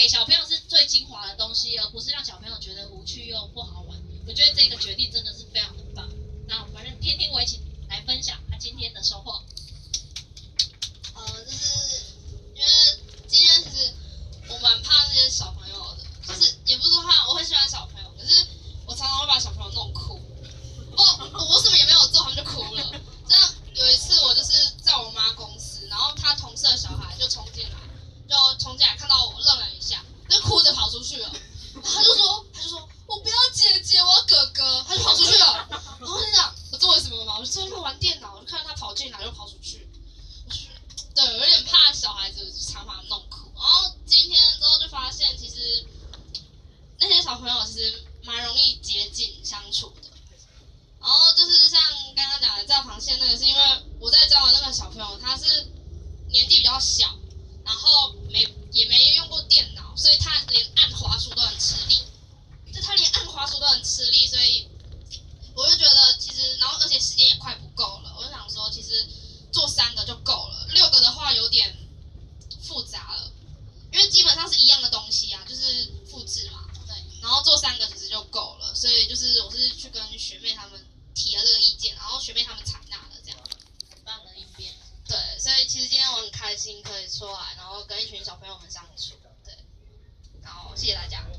给小朋友是最精华的东西，而不是让小朋友觉得无趣又不好玩。我觉得这个决定真的是非常的棒。那我们听听围棋来分享他今天的收获。 就是因为今天其实我蛮怕那些小朋友的，就是也不是说我很喜欢小朋友，可是我常常会把小朋友弄哭。我什么也没有做，他们就哭了。这样有一次我就是在我妈公司，然后她同事的小孩就冲进来看到我愣了一下，就哭着跑出去了。然后他就说我不要姐姐，我要哥哥，他就跑出去了。然后我就想我做了什么嘛？我就在那边玩电脑，我就看到他跑进来又跑出去。对，我有点怕小孩子常把他弄哭。然后今天之后就发现，其实那些小朋友其实蛮容易接近相处的。然后就是像刚刚讲的炸螃蟹那个，是因为我在教的那个小朋友，他是年纪比较小，然后也没用过电脑，所以他连按滑鼠都很吃力。所以我就觉得其实，然后而且时间也快不够了，我就想说，其实做3个就够了，6个的话有点复杂了，因为基本上是一样的东西啊，就是复制嘛，对。然后做3个其实就够了，所以就是我是去跟学妹他们提了这个意见，然后学妹他们采纳了，这样。 很棒的应变。 对，所以其实今天我很开心可以出来，然后跟一群小朋友们相处，对。然后谢谢大家。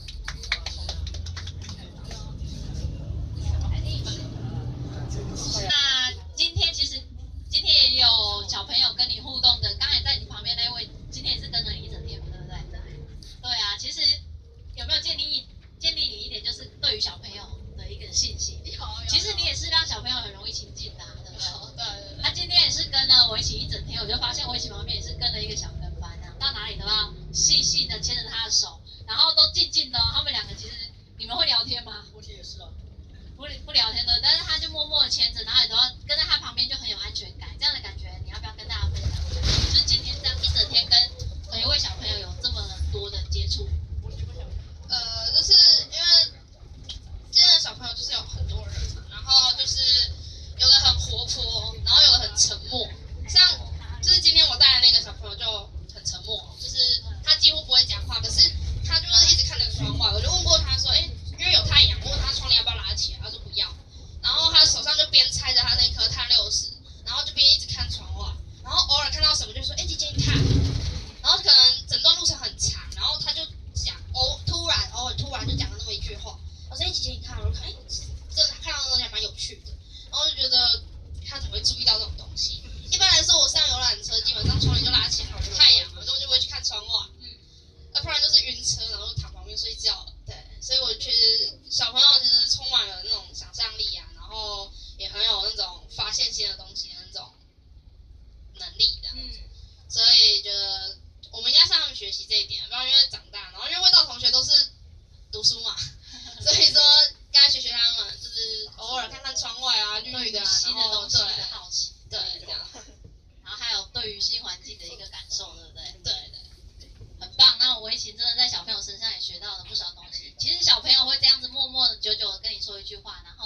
那今天也有小朋友跟你互动的，刚才在你旁边那位，今天也是跟了你一整天，对不对？对啊，其实有没有建立你一点，就是对于小朋友的一个信心？其实你也是让小朋友很容易亲近的，对不对？ 对。 他今天也是跟了围棋一整天，我就发现围棋旁边也是跟了一个小跟班，到哪里都要细细的牵着他的手，然后都静静的。他们2个其实你们会聊天吗？ 我也是啊。 不聊天的，但是他就默默的牵着，然后也都要跟在他旁边，就很有安全感。这样的感觉，你要不要跟大家分享一下？就是今天这样一整天跟一位小朋友有这么多的接触。 就是因为今天的小朋友就是有很多人嘛，然后就是有的很活泼，然后有的很沉默。像就是今天我带的那个小朋友就很沉默，就是他几乎不会讲话，可是他就是一直看着窗外。我就问过他说，因为有太阳，我问他窗帘要不要拉起来，他说不要。然后他手上就边拆着他那颗碳60，然后就边一直看窗外，然后偶尔看到什么就说，姐姐你看。然后可能整段路程很长，然后他就讲，偶尔突然就讲了那么一句话。我说，姐姐你看，我就看，真的看到那东西还蛮有趣的。然后就觉得他怎么会注意到这种东西？一般来说，我上游览车基本上窗帘就拉起来，有太阳，我根本就不会去看窗外。要不然就是晕车，然后躺旁边睡觉了。对，所以我觉得小朋友其实充满了那种想象力啊，然后也很有那种发现新的东西的那种能力的。所以觉得我们应该向他们学习这一点，不然因为长大，然后因为味道同学都是读书嘛，所以说该学他们，就是偶尔看看窗外啊，绿绿的啊， 新的东西的好奇， 对，这样。 然后还有对于新环境的一个感受，对不对？ 对。 很棒，那我围棋真的在小朋友身上也学到了不少东西。其实小朋友会这样子默默的、久久的跟你说一句话，然